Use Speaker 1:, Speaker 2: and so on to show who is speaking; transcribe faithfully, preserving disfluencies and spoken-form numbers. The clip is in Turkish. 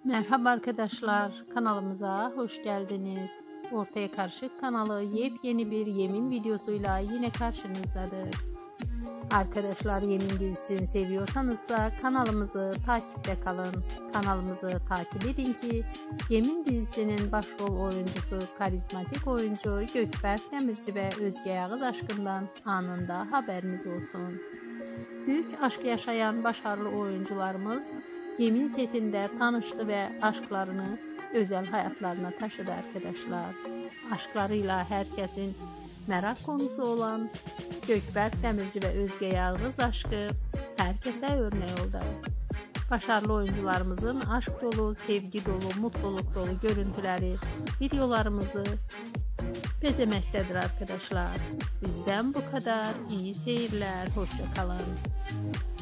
Speaker 1: Merhaba arkadaşlar, kanalımıza hoş geldiniz. Ortaya Karışık kanalı yepyeni bir yemin videosuyla yine karşınızdadır. Arkadaşlar, Yemin dizisini seviyorsanız da kanalımızı takipte kalın. Kanalımızı takip edin ki Yemin dizisinin başrol oyuncusu karizmatik oyuncu Gökberk Demirci ve Özge Yağız aşkından anında haberiniz olsun. Büyük aşk yaşayan başarılı oyuncularımız Yemin setinde tanıştı ve aşklarını özel hayatlarına taşıdı arkadaşlar. Aşklarıyla herkesin merak konusu olan Gökberk Demirci ve Özge Yağız aşkı herkese örnek oldu. Başarılı oyuncularımızın aşk dolu, sevgi dolu, mutluluk dolu görüntüleri videolarımızı bezemektedir arkadaşlar. Bizden bu kadar. İyi seyirler. Hoşça kalın.